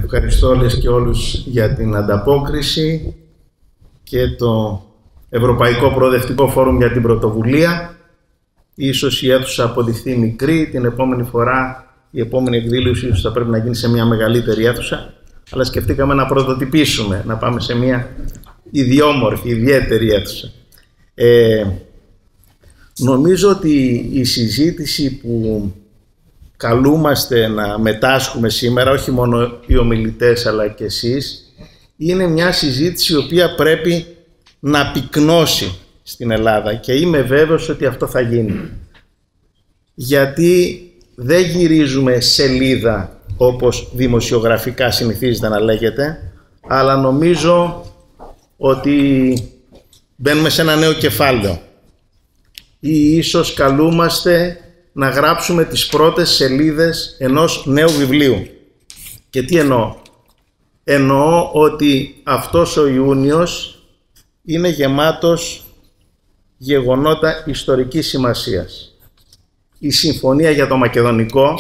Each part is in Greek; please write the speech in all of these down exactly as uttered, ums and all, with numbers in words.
Ευχαριστώ όλες και όλους για την ανταπόκριση και το Ευρωπαϊκό Προοδευτικό Φόρουμ για την πρωτοβουλία. Ίσως η αίθουσα αποδειχθεί μικρή, την επόμενη φορά, η επόμενη εκδήλωση ίσως θα πρέπει να γίνει σε μια μεγαλύτερη αίθουσα, αλλά σκεφτήκαμε να πρωτοτυπήσουμε, να πάμε σε μια ιδιόμορφη, ιδιαίτερη αίθουσα. Ε, νομίζω ότι η συζήτηση που καλούμαστε να μετάσχουμε σήμερα, όχι μόνο οι ομιλητές αλλά και εσείς, είναι μια συζήτηση η οποία πρέπει να πυκνώσει στην Ελλάδα και είμαι βέβαιος ότι αυτό θα γίνει. Γιατί δεν γυρίζουμε σελίδα όπως δημοσιογραφικά συνηθίζεται να λέγεται, αλλά νομίζω ότι μπαίνουμε σε ένα νέο κεφάλαιο ή ίσως καλούμαστε να γράψουμε τις πρώτες σελίδες ενός νέου βιβλίου. Και τι εννοώ? Εννοώ ότι αυτός ο Ιούνιος είναι γεμάτος γεγονότα ιστορικής σημασίας. Η συμφωνία για το Μακεδονικό,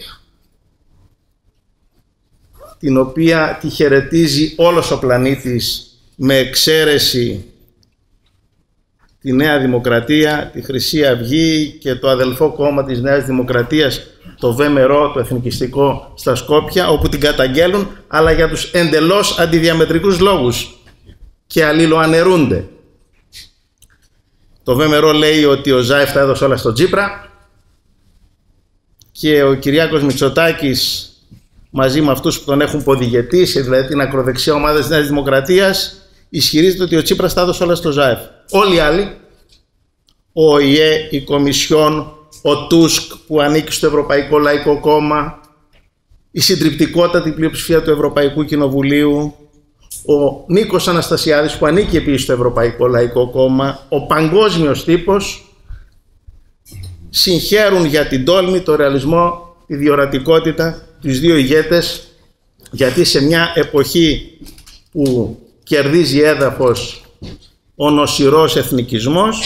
την οποία τη χαιρετίζει όλος ο πλανήτης με εξαίρεση τη Νέα Δημοκρατία, τη Χρυσή Αυγή και το αδελφό κόμμα της Νέας Δημοκρατίας, το ΒΜΡΟ, το εθνικιστικό στα Σκόπια, όπου την καταγγέλουν, αλλά για τους εντελώς αντιδιαμετρικούς λόγους και αλληλοαναιρούνται. Το ΒΜΡΟ λέει ότι ο Ζάεφ τα έδωσε όλα στον Τσίπρα και ο Κυριάκος Μητσοτάκης μαζί με αυτούς που τον έχουν ποδηγετήσει, δηλαδή την ακροδεξιά ομάδα της Νέας Δημοκρατίας, ισχυρίζεται ότι ο Τσίπρας τα έδωσε όλα στο Ζάεφ. Όλοι οι άλλοι, ο ΟΗΕ, η Κομισιόν, ο Τούσκ που ανήκει στο Ευρωπαϊκό Λαϊκό Κόμμα, η συντριπτικότατη πλειοψηφία του Ευρωπαϊκού Κοινοβουλίου, ο Νίκος Αναστασιάδης που ανήκει επίσης στο Ευρωπαϊκό Λαϊκό Κόμμα, ο παγκόσμιος τύπος, συγχαίρουν για την τόλμη, το ρεαλισμό, τη διορατικότητα, τους δύο ηγέτες, γιατί σε μια εποχή που κερδίζει έδαφος ο νοσηρός εθνικισμός,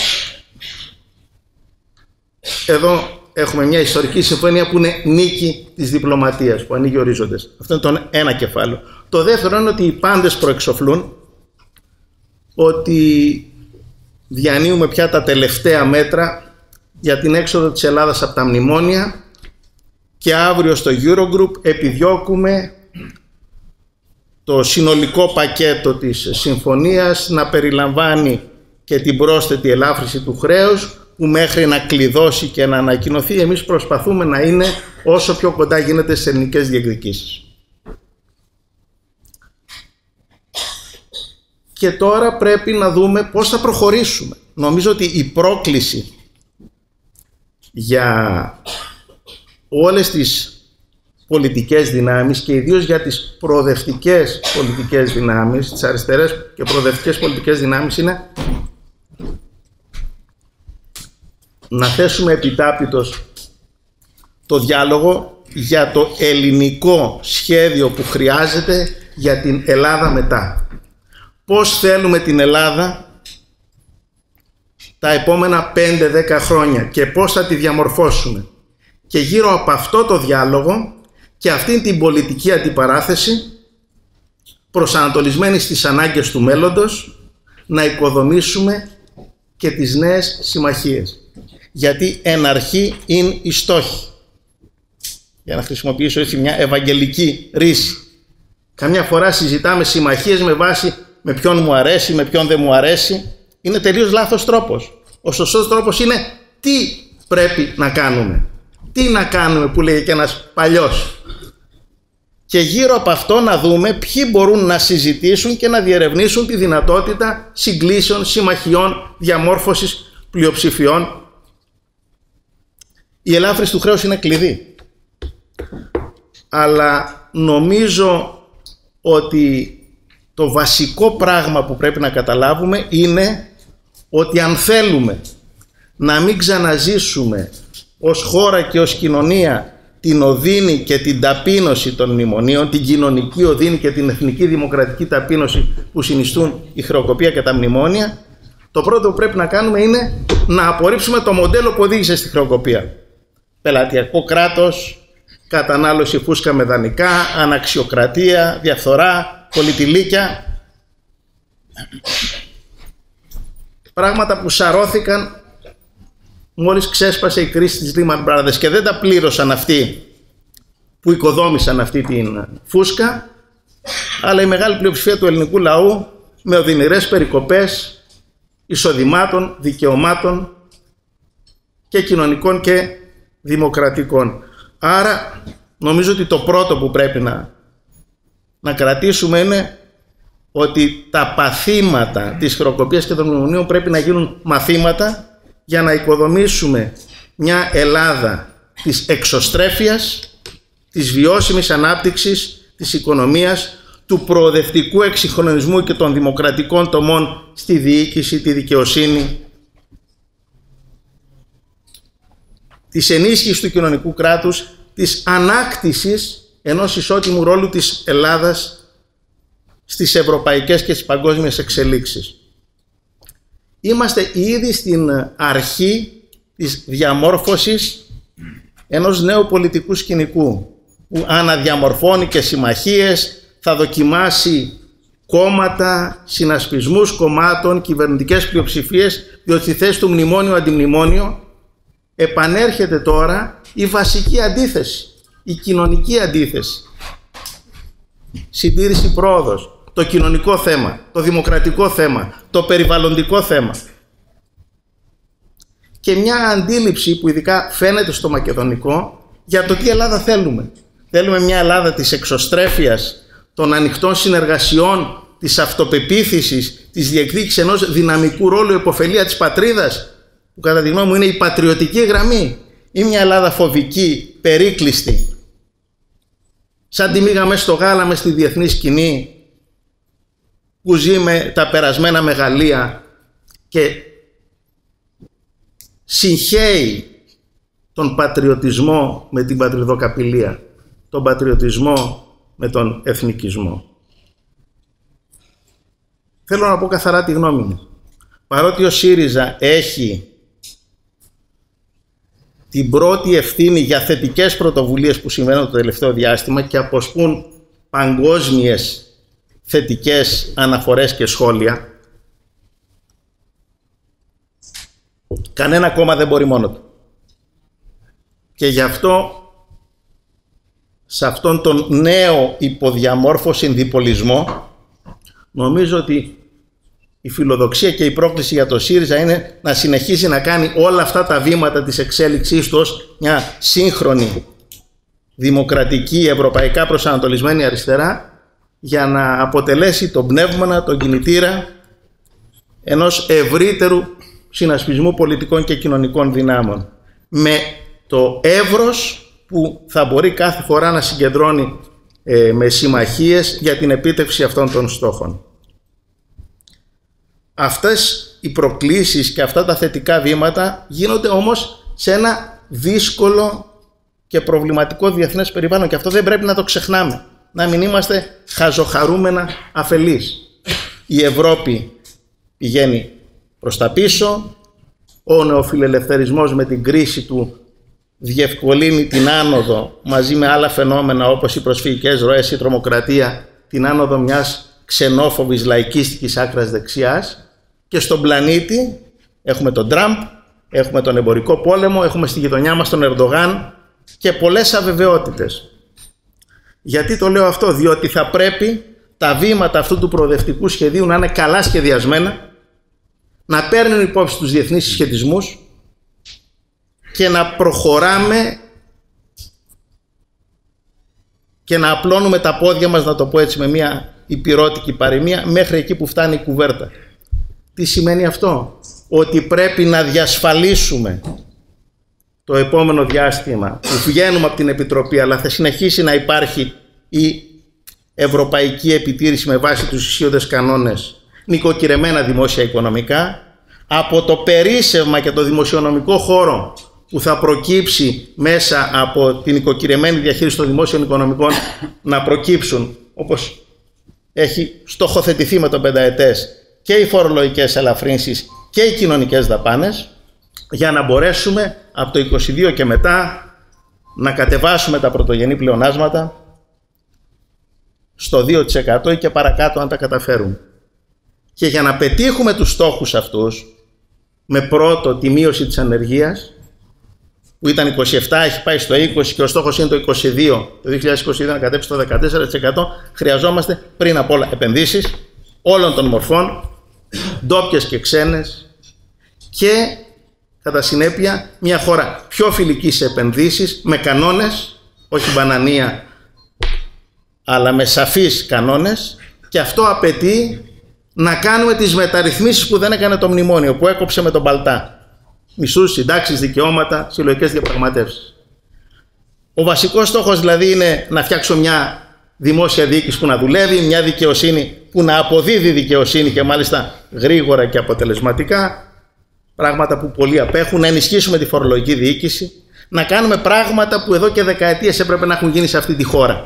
εδώ έχουμε μια ιστορική συμφωνία που είναι νίκη της διπλωματίας, που ανοίγει ορίζοντες. Αυτό είναι το ένα κεφάλαιο. Το δεύτερο είναι ότι οι πάντες προεξοφλούν ότι διανύουμε πια τα τελευταία μέτρα για την έξοδο της Ελλάδας από τα μνημόνια και αύριο στο Eurogroup επιδιώκουμε το συνολικό πακέτο της συμφωνίας να περιλαμβάνει και την πρόσθετη ελάφρυνση του χρέους, που μέχρι να κλειδώσει και να ανακοινωθεί εμείς προσπαθούμε να είναι όσο πιο κοντά γίνεται στις ελληνικές διεκδικήσεις. Και τώρα πρέπει να δούμε πώς θα προχωρήσουμε. Νομίζω ότι η πρόκληση για όλες τις πολιτικές δυνάμεις και ιδίως για τις προοδευτικές πολιτικές δυνάμεις, τις αριστερές και προοδευτικές πολιτικές δυνάμεις, είναι να θέσουμε επιτάπητος το διάλογο για το ελληνικό σχέδιο που χρειάζεται για την Ελλάδα μετά. Πώς θέλουμε την Ελλάδα τα επόμενα πέντε δέκα χρόνια και πώς θα τη διαμορφώσουμε. Και γύρω από αυτό το διάλογο και αυτήν την πολιτική αντιπαράθεση, προσανατολισμένη στις ανάγκες του μέλλοντος, να οικοδομήσουμε και τις νέες συμμαχίες. Γιατί εν αρχή είναι οι στόχοι. Για να χρησιμοποιήσω έτσι μια ευαγγελική ρίση. Καμιά φορά συζητάμε συμμαχίες με βάση με ποιον μου αρέσει, με ποιον δεν μου αρέσει. Είναι τελείως λάθος τρόπος. Ο σωστός τρόπος είναι τι πρέπει να κάνουμε. Τι να κάνουμε, που λέει και ένας παλιός. Και γύρω από αυτό να δούμε ποιοι μπορούν να συζητήσουν και να διερευνήσουν τη δυνατότητα συγκλήσεων, συμμαχιών, διαμόρφωσης πλειοψηφιών. Η ελάφρυνση του χρέους είναι κλειδί. Αλλά νομίζω ότι το βασικό πράγμα που πρέπει να καταλάβουμε είναι ότι αν θέλουμε να μην ξαναζήσουμε ως χώρα και ως κοινωνία την οδύνη και την ταπείνωση των μνημονίων, την κοινωνική οδύνη και την εθνική δημοκρατική ταπείνωση που συνιστούν η χρεοκοπία και τα μνημόνια, το πρώτο που πρέπει να κάνουμε είναι να απορρίψουμε το μοντέλο που οδήγησε στη χρεοκοπία. Πελατειακό κράτος, κατανάλωση φούσκα με δανεικά, αναξιοκρατία, διαφθορά, πολυτηλίκια. Πράγματα που σαρώθηκαν μόλις ξέσπασε η κρίση της Lehman Brothers και δεν τα πλήρωσαν αυτοί που οικοδόμησαν αυτή την φούσκα, αλλά η μεγάλη πλειοψηφία του ελληνικού λαού με οδυνηρές περικοπές εισοδημάτων, δικαιωμάτων και κοινωνικών και δημοκρατικών. Άρα νομίζω ότι το πρώτο που πρέπει να, να κρατήσουμε είναι ότι τα παθήματα της χρεοκοπίας και των μνημονίων πρέπει να γίνουν μαθήματα για να οικοδομήσουμε μια Ελλάδα της εξωστρέφειας, της βιώσιμης ανάπτυξης της οικονομίας, του προοδευτικού εξυγχρονισμού και των δημοκρατικών τομών στη διοίκηση, τη δικαιοσύνη, της ενίσχυσης του κοινωνικού κράτους, της ανάκτησης ενός ισότιμου ρόλου της Ελλάδας στις ευρωπαϊκές και στις παγκόσμιες εξελίξεις. Είμαστε ήδη στην αρχή της διαμόρφωσης ενός νέου πολιτικού σκηνικού που αναδιαμορφώνει και συμμαχίες, θα δοκιμάσει κόμματα, συνασπισμούς κομμάτων, κυβερνητικές πλειοψηφίες, διότι στη θέση του μνημόνιο-αντιμνημόνιο επανέρχεται τώρα η βασική αντίθεση, η κοινωνική αντίθεση. Συντήρηση πρόοδος, το κοινωνικό θέμα, το δημοκρατικό θέμα, το περιβαλλοντικό θέμα. Και μια αντίληψη που ειδικά φαίνεται στο μακεδονικό για το τι Ελλάδα θέλουμε. Θέλουμε μια Ελλάδα της εξωστρέφειας, των ανοιχτών συνεργασιών, της αυτοπεποίθησης, της διεκδίκησης ενός δυναμικού ρόλου υποφελία της πατρίδας, που κατά τη γνώμη μου είναι η πατριωτική γραμμή, ή μια Ελλάδα φοβική, περίκλειστη, σαν τη μύγα μέσα στο γάλα μες στη διεθνή σκηνή, που ζει με τα περασμένα μεγαλεία και συγχέει τον πατριωτισμό με την πατριδοκαπηλεία, τον πατριωτισμό με τον εθνικισμό. Θέλω να πω καθαρά τη γνώμη μου. Παρότι ο ΣΥΡΙΖΑ έχει την πρώτη ευθύνη για θετικές πρωτοβουλίες που συμβαίνουν το τελευταίο διάστημα και αποσπούν παγκόσμιες θετικές αναφορές και σχόλια, κανένα κόμμα δεν μπορεί μόνο του. Και γι' αυτό σε αυτόν τον νέο υποδιαμόρφωση διπολισμό νομίζω ότι η φιλοδοξία και η πρόκληση για το ΣΥΡΙΖΑ είναι να συνεχίσει να κάνει όλα αυτά τα βήματα της εξέλιξής του ως μια σύγχρονη, δημοκρατική, ευρωπαϊκά προσανατολισμένη αριστερά, για να αποτελέσει τον πνεύμονα, τον κινητήρα ενός ευρύτερου συνασπισμού πολιτικών και κοινωνικών δυνάμων, με το εύρος που θα μπορεί κάθε φορά να συγκεντρώνει ε, με συμμαχίες για την επίτευξη αυτών των στόχων. Αυτές οι προκλήσεις και αυτά τα θετικά βήματα γίνονται όμως σε ένα δύσκολο και προβληματικό διεθνές περιβάλλον και αυτό δεν πρέπει να το ξεχνάμε. Να μην είμαστε χαζοχαρούμενα αφελείς. Η Ευρώπη πηγαίνει προς τα πίσω, ο νεοφιλελευθερισμός με την κρίση του διευκολύνει την άνοδο μαζί με άλλα φαινόμενα όπως οι προσφυγικές ροές, η τρομοκρατία, την άνοδο μιας ξενόφοβης λαϊκίστικης άκρας δεξιάς και στον πλανήτη έχουμε τον Τραμπ, έχουμε τον εμπορικό πόλεμο, έχουμε στη γειτονιά μας τον Ερντογάν και πολλές αβεβαιότητες. Γιατί το λέω αυτό? Διότι θα πρέπει τα βήματα αυτού του προοδευτικού σχεδίου να είναι καλά σχεδιασμένα, να παίρνουν υπόψη τους διεθνείς συσχετισμούς και να προχωράμε και να απλώνουμε τα πόδια μας, να το πω έτσι με μια υπηρώτικη παροιμία, μέχρι εκεί που φτάνει η κουβέρτα. Τι σημαίνει αυτό? Ότι πρέπει να διασφαλίσουμε το επόμενο διάστημα που βγαίνουμε από την Επιτροπή, αλλά θα συνεχίσει να υπάρχει η ευρωπαϊκή επιτήρηση με βάση τους ισχύοντες κανόνες, νοικοκυρεμένα δημόσια οικονομικά, από το περίσσευμα και το δημοσιονομικό χώρο που θα προκύψει μέσα από την νοικοκυρεμένη διαχείριση των δημόσιων οικονομικών να προκύψουν, όπως έχει στοχοθετηθεί με το πενταετές, και οι φορολογικές ελαφρύνσεις και οι κοινωνικές δαπάνες, για να μπορέσουμε από το είκοσι δύο και μετά να κατεβάσουμε τα πρωτογενή πλεονάσματα στο δύο τοις εκατό ή και παρακάτω αν τα καταφέρουμε. Και για να πετύχουμε τους στόχους αυτούς, με πρώτο τη μείωση της ανεργίας, που ήταν είκοσι επτά, έχει πάει στο είκοσι και ο στόχος είναι το είκοσι δύο, το δύο χιλιάδες είκοσι δύο να κατέβει στο δεκατέσσερα τοις εκατό, χρειαζόμαστε πριν απ' όλα επενδύσεις όλων των μορφών, ντόπιες και ξένες, και κατά συνέπεια μια χώρα πιο φιλική σε επενδύσεις, με κανόνες, όχι μπανανία, αλλά με σαφείς κανόνες, και αυτό απαιτεί να κάνουμε τις μεταρρυθμίσεις που δεν έκανε το μνημόνιο, που έκοψε με τον Παλτά. Μισθούς, συντάξεις, δικαιώματα, συλλογικές διαπραγματεύσεις. Ο βασικός στόχος δηλαδή είναι να φτιάξω μια δημόσια διοίκηση που να δουλεύει, μια δικαιοσύνη που να αποδίδει δικαιοσύνη και μάλιστα γρήγορα και αποτελεσματικά, πράγματα που πολλοί απέχουν, να ενισχύσουμε τη φορολογική διοίκηση, να κάνουμε πράγματα που εδώ και δεκαετίες έπρεπε να έχουν γίνει σε αυτή τη χώρα.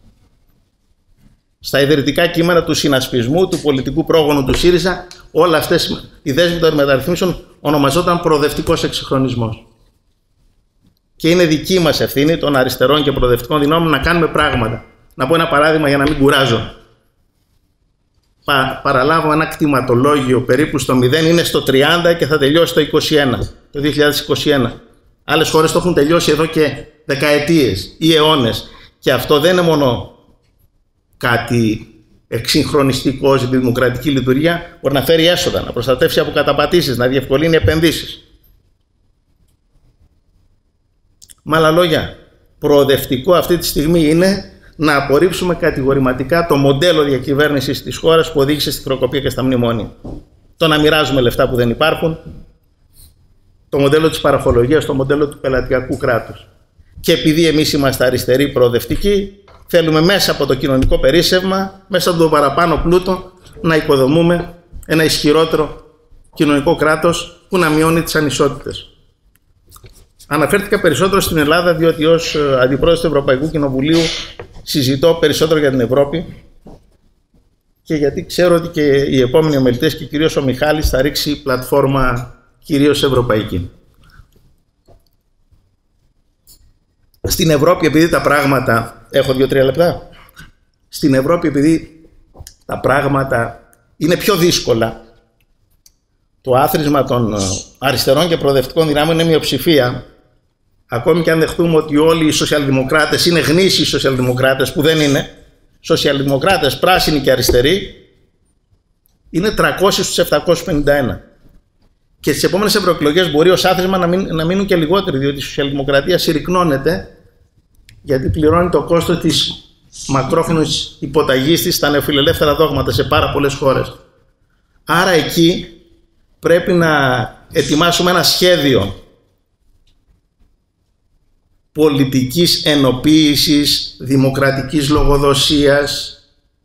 Στα ιδρυτικά κείμενα του συνασπισμού, του πολιτικού πρόγονου του ΣΥΡΙΖΑ, όλα αυτές οι δέσμοι των μεταρρυθμίσεων ονομαζόταν προοδευτικός εξυγχρονισμός. Και είναι δική μας ευθύνη των αριστερών και προοδευτικών δυνάμεων να κάνουμε πράγματα. Να πω ένα παράδειγμα για να μην κουράζω. Πα, παραλάβω ένα κτηματολόγιο περίπου στο μηδέν, είναι στο τριάντα και θα τελειώσει το είκοσι ένα, το δύο χιλιάδες είκοσι ένα. Άλλες χώρες το έχουν τελειώσει εδώ και δεκαετίες ή αιώνες. Και αυτό δεν είναι μόνο κάτι εξυγχρονιστικό στη δημοκρατική λειτουργία, μπορεί να φέρει έσοδα, να προστατεύσει από καταπατήσεις, να διευκολύνει επενδύσεις. Με άλλα λόγια, προοδευτικό αυτή τη στιγμή είναι να απορρίψουμε κατηγορηματικά το μοντέλο διακυβέρνησης της χώρας που οδήγησε στη χρεοκοπία και στα μνημόνια. Το να μοιράζουμε λεφτά που δεν υπάρχουν, το μοντέλο της παραχολογίας, το μοντέλο του πελατειακού κράτους. Και επειδή εμείς είμαστε αριστεροί προοδευτικοί, θέλουμε μέσα από το κοινωνικό περίσσευμα, μέσα από τον παραπάνω πλούτο, να οικοδομούμε ένα ισχυρότερο κοινωνικό κράτος που να μειώνει τις ανισότητες. Αναφέρθηκα περισσότερο στην Ελλάδα, διότι ως αντιπρόεδρος του Ευρωπαϊκού Κοινοβουλίου συζητώ περισσότερο για την Ευρώπη και γιατί ξέρω ότι και οι επόμενοι ομιλητές και κυρίως ο Μιχάλης θα ρίξει πλατφόρμα κυρίως ευρωπαϊκή. Στην Ευρώπη, επειδή τα πράγματα... Έχω δύο-τρία λεπτά. Στην Ευρώπη, επειδή τα πράγματα είναι πιο δύσκολα, το άθροισμα των αριστερών και προοδευτικών δυνάμεων είναι μειοψηφία, ακόμη και αν δεχτούμε ότι όλοι οι σοσιαλδημοκράτες είναι γνήσιοι σοσιαλδημοκράτες, που δεν είναι, σοσιαλδημοκράτες, πράσινοι και αριστεροί, είναι τριακόσιοι στους επτακόσιους πενήντα ένα. Και στις επόμενες ευρωεκλογές μπορεί ως άθροισμα να, μην, να μείνουν και λιγότεροι, διότι η σοσιαλδημοκρατία συρρυκνώνεται, γιατί πληρώνει το κόστος της μακρόχρονης υποταγής της στα νεοφιλελεύθερα δόγματα σε πάρα πολλές χώρες. Άρα εκεί πρέπει να ετοιμάσουμε ένα σχέδιο πολιτικής ενοποίησης, δημοκρατικής λογοδοσίας,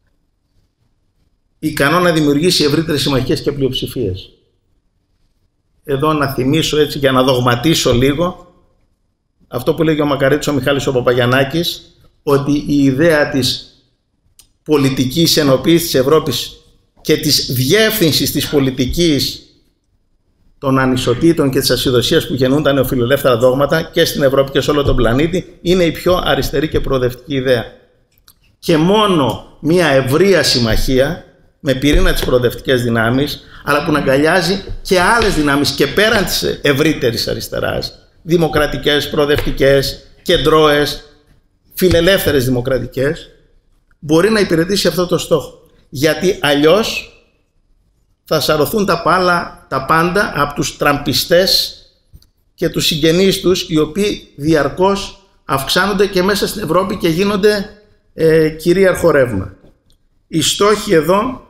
ικανό να δημιουργήσει ευρύτερες συμμαχίες και πλειοψηφίες. Εδώ να θυμίσω έτσι για να δογματίσω λίγο αυτό που λέγει ο Μακαρίτης ο Μιχάλης ο Παπαγιαννάκης, ότι η ιδέα της πολιτικής ενοποίησης της Ευρώπης και της διεύθυνσης της πολιτικής των ανισοτήτων και της ασυδοσίας που γεννούν τα νεοφιλελεύθερα δόγματα και στην Ευρώπη και σε όλο τον πλανήτη είναι η πιο αριστερή και προοδευτική ιδέα. Και μόνο μια ευρεία συμμαχία με πυρήνα τις προοδευτικές δυνάμεις, αλλά που να αγκαλιάζει και άλλες δυνάμεις και πέραν της ευρύτερης αριστεράς, δημοκρατικές, προοδευτικές, κεντρώες, φιλελεύθερες δημοκρατικές, μπορεί να υπηρετήσει αυτό το στόχο. Γιατί αλλιώς θα σαρωθούν τα, πάλα, τα πάντα από τους τραμπιστές και τους συγγενείς τους, οι οποίοι διαρκώς αυξάνονται και μέσα στην Ευρώπη και γίνονται ε, κυρίαρχο ρεύμα. Οι στόχοι εδώ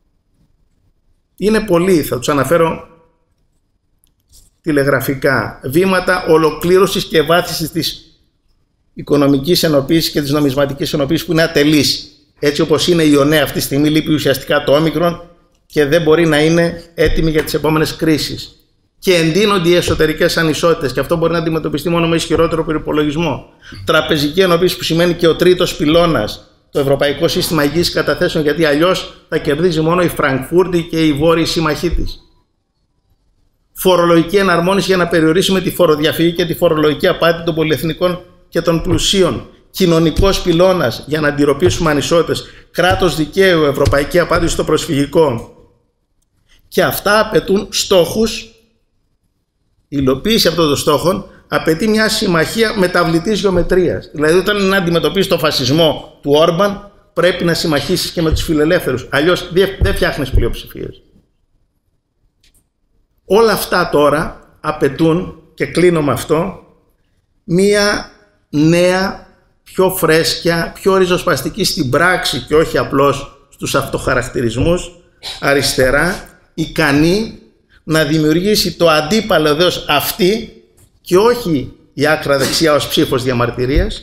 είναι πολλοί, θα τους αναφέρω τηλεγραφικά. Βήματα ολοκλήρωσης και ευάθυνσης της οικονομικής ενοποίησης και της νομισματικής ενοποίησης που είναι ατελής. Έτσι όπως είναι η ΙΟΝΕ αυτή τη στιγμή, λείπει ουσιαστικά το όμικρον και δεν μπορεί να είναι έτοιμη για τις επόμενες κρίσεις. Και εντείνονται οι εσωτερικές ανισότητες και αυτό μπορεί να αντιμετωπιστεί μόνο με ισχυρότερο προϋπολογισμό. Τραπεζική ενοποίηση που σημαίνει και ο τρίτος πυλώνας, το Ευρωπαϊκό Σύστημα Εγγύησης Καταθέσεων, γιατί αλλιώς θα κερδίζει μόνο η Φραγκφούρτη και η βόρειοι σύμμαχοί της. Φορολογική εναρμόνιση για να περιορίσουμε τη φοροδιαφυγή και τη φορολογική απάτη των πολυεθνικών και και των πλουσίων, κοινωνικός πυλώνας για να αντιρροπήσουμε ανισότητες, κράτος δικαίου, ευρωπαϊκή απάντηση στο προσφυγικό. Και αυτά απαιτούν στόχους. Η υλοποίηση αυτών των στόχων απαιτεί μια συμμαχία μεταβλητής γεωμετρίας. Δηλαδή, όταν να αντιμετωπίσεις το φασισμό του Όρμπαν, πρέπει να συμμαχίσεις και με τους φιλελεύθερους. Αλλιώς δεν φτιάχνεις πλειοψηφίες. Όλα αυτά τώρα απαιτούν, και κλείνω με αυτό, μία νέα, πιο φρέσκια, πιο ριζοσπαστική στην πράξη και όχι απλώς στους αυτοχαρακτηρισμούς, αριστερά, ικανή να δημιουργήσει το αντίπαλο εδώς αυτή και όχι η άκρα δεξιά ως ψήφος διαμαρτυρίας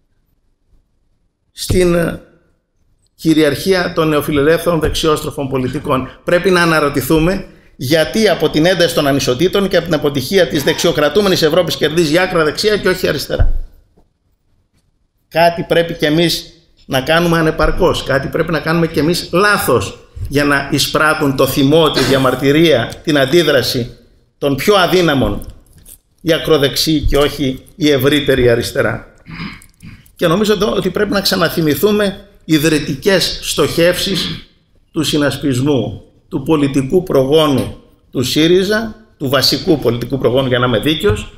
στην κυριαρχία των νεοφιλελεύθερων δεξιόστροφων πολιτικών. Πρέπει να αναρωτηθούμε γιατί από την ένταση των ανισοτήτων και από την αποτυχία της δεξιοκρατούμενης Ευρώπης κερδίζει η άκρα δεξιά και όχι η αριστερά. Κάτι πρέπει και εμείς να κάνουμε ανεπαρκώς, κάτι πρέπει να κάνουμε και εμείς λάθος για να εισπράττουν το θυμό, τη διαμαρτυρία, την αντίδραση των πιο αδύναμων η ακροδεξή και όχι η ευρύτερη αριστερά. Και νομίζω ότι πρέπει να ξαναθυμηθούμε ιδρυτικές στοχεύσεις του συνασπισμού, του πολιτικού προγόνου του ΣΥΡΙΖΑ, του βασικού πολιτικού προγόνου για να είμαι δίκαιος,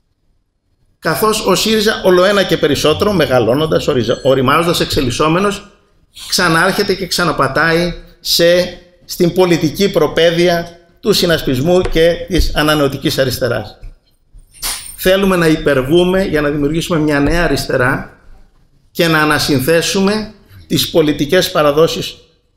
καθώς ο ΣΥΡΙΖΑ ολοένα και περισσότερο, μεγαλώνοντας, οριμάζοντας, εξελισσόμενος, ξανάρχεται και ξαναπατάει σε, στην πολιτική προπαίδεια του συνασπισμού και της ανανεωτικής αριστεράς. Θέλουμε να υπερβούμε για να δημιουργήσουμε μια νέα αριστερά και να ανασυνθέσουμε τις πολιτικές παραδόσεις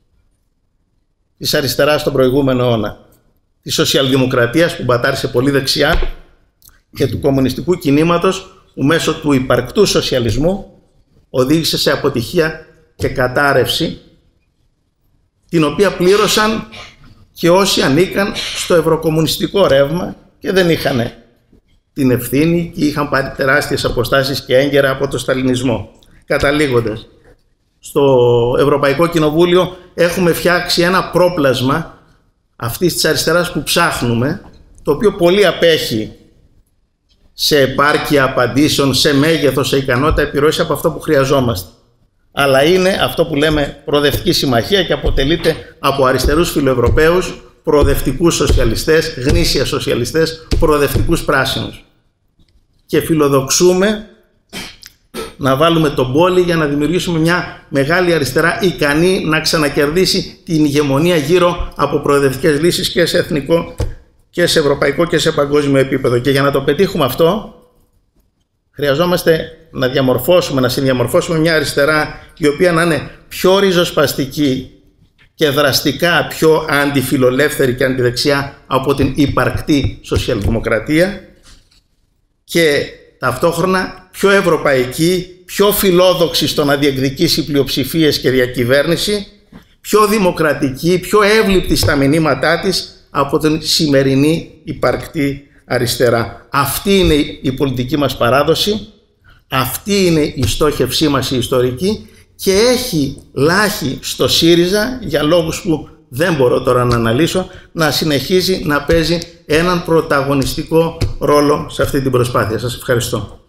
της αριστεράς στον προηγούμενο αιώνα. Της σοσιαλδημοκρατίας που μπατάρισε πολύ δεξιά και του κομμουνιστικού κινήματος που μέσω του υπαρκτού σοσιαλισμού οδήγησε σε αποτυχία και κατάρρευση, την οποία πλήρωσαν και όσοι ανήκαν στο ευρωκομμουνιστικό ρεύμα και δεν είχαν την ευθύνη και είχαν πάρει τεράστιες αποστάσεις και έγκαιρα από το σταλινισμό. Καταλήγοντας, στο Ευρωπαϊκό Κοινοβούλιο έχουμε φτιάξει ένα πρόπλασμα αυτής της αριστεράς που ψάχνουμε, το οποίο πολύ απέχει σε επάρκεια απαντήσεων, σε μέγεθος, σε ικανότητα επιρροής από αυτό που χρειαζόμαστε. Αλλά είναι αυτό που λέμε προοδευτική συμμαχία και αποτελείται από αριστερούς φιλοευρωπαίους, προοδευτικούς σοσιαλιστές, γνήσια σοσιαλιστές, προοδευτικούς πράσινους. Και φιλοδοξούμε να βάλουμε τον πόλη για να δημιουργήσουμε μια μεγάλη αριστερά ικανή να ξανακερδίσει την ηγεμονία γύρω από προοδευτικές λύσεις και σε εθνικό και σε ευρωπαϊκό και σε παγκόσμιο επίπεδο. Και για να το πετύχουμε αυτό, χρειαζόμαστε να διαμορφώσουμε, να συνδιαμορφώσουμε μια αριστερά η οποία να είναι πιο ριζοσπαστική και δραστικά πιο αντιφιλολεύθερη και αντιδεξιά από την υπαρκτή σοσιαλδημοκρατία και ταυτόχρονα πιο ευρωπαϊκή, πιο φιλόδοξη στο να διεκδικήσει πλειοψηφίες και διακυβέρνηση, πιο δημοκρατική, πιο εύληπτη στα μηνύματά της από την σημερινή υπαρκτή αριστερά. Αυτή είναι η πολιτική μας παράδοση, αυτή είναι η στόχευσή μας η ιστορική και έχει λάχει στο ΣΥΡΙΖΑ, για λόγους που δεν μπορώ τώρα να αναλύσω, να συνεχίζει να παίζει έναν πρωταγωνιστικό ρόλο σε αυτή την προσπάθεια. Σας ευχαριστώ.